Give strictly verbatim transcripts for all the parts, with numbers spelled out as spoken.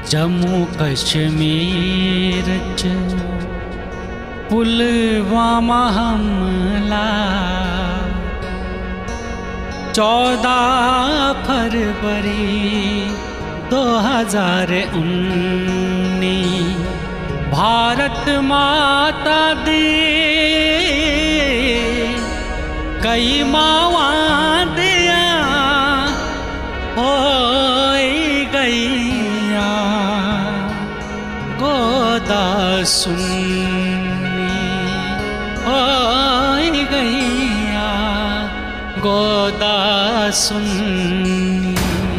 जम्मू कश्मीर च पुलवामा हमला चौदह फरवरी दो हजार उन्नीस भारत माता दी कई मावां दिया हो गईया गोदा सुन्नी हो गईया गोदा सुन्नी।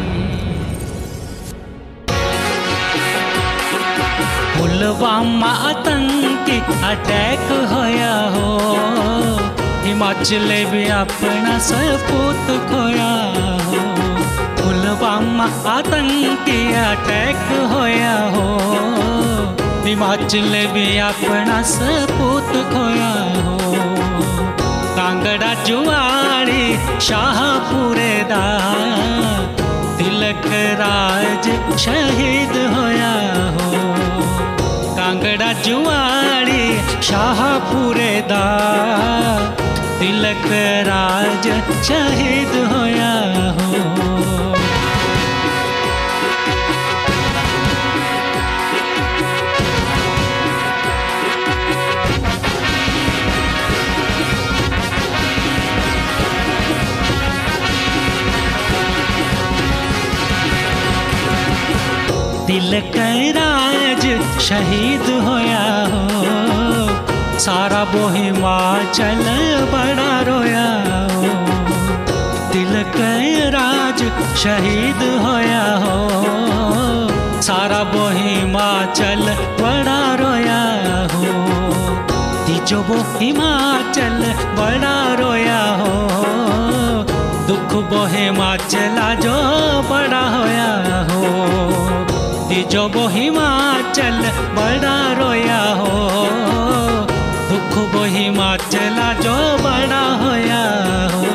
पुलवामा आतंकी अटैक होया हो, हिमाचल भी अपना सपूत खोया हो। पुलवामा आतंकी अटैक होया हो, हिमाचल भी अपना सपूत खोया हो। कांगड़ा जुआड़ी शाहपुरे दा तिलक राज शहीद होया हो। कांगड़ा जुआड़ी शाहपुरे दा तिलक राज शहीद होया हो। तिलक राज शहीद होया हो, सारा वो हिमाचल बड़ा रोया हो। तिलक राज शहीद होया हो, सारा वो हिमाचल बड़ा रोया हो। तीजो वो हिमाचल बड़ा रोया हो, दुख वो हिमाचला जो बड़ा होया हो। तीजो वो हिमाचल बड़ा रोया हो, दुख वो हिमाचला जो बड़ा होया हो।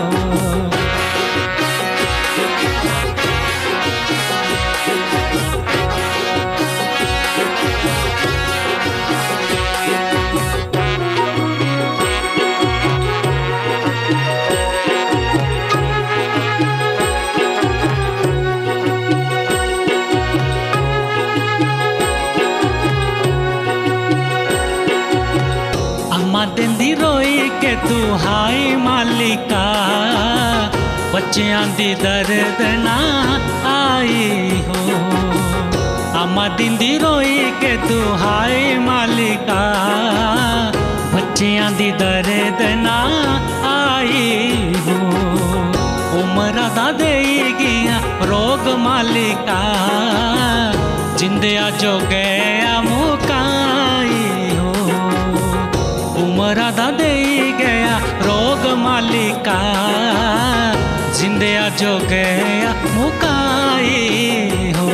दिंदी रोई के तू हाय मालिका, बच्चियां दी दर्द ना आई हो। अम्मा दिंदी रोई के तू हाय मालिका, बच्चियां दी दर्द ना आई हो। उमरा दा दे गया रोग मालिका, जिंदिया जो गया मुकाई हो। उमरा दा दे गया रोग मालिका, जिंदिया जो गया मुकाई हो।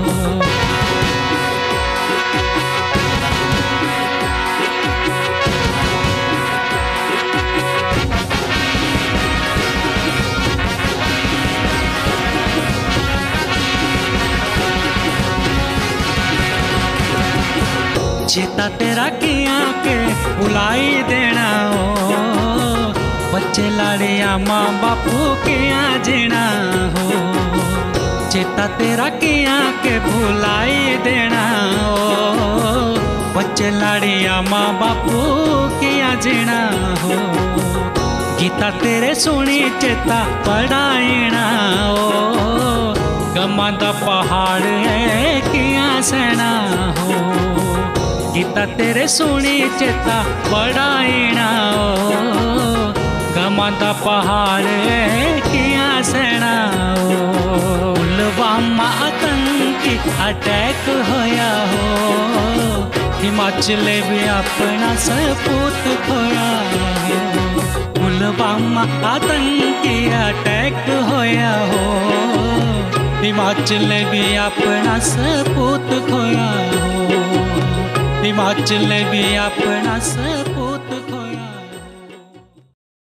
चेता तेरा किया के बुलाई देना हो, बच्चे लाड़िया माँ बापू किया जीना हो। चेता तेरा किया के बुलाई देना हो, बच्चे लाड़िया माँ बापू किया जीना हो। गीता तेरे सुनी चेता पढ़ाईना हो, गमा दा पहाड़ है किया सहना हो। गीता तेरे सुनी चेता पढ़ाईना हो, गमा दा पहाड़ किया सहना हो। पुलवामा आतंकी अटैक होया हो, हिमाचल भी अपना सपूत खोया हो। पुलवामा आतंकी अटैक होया हो, हिमाचल भी अपना सपूत खोया हो। हिमाचल भी अपना सपूत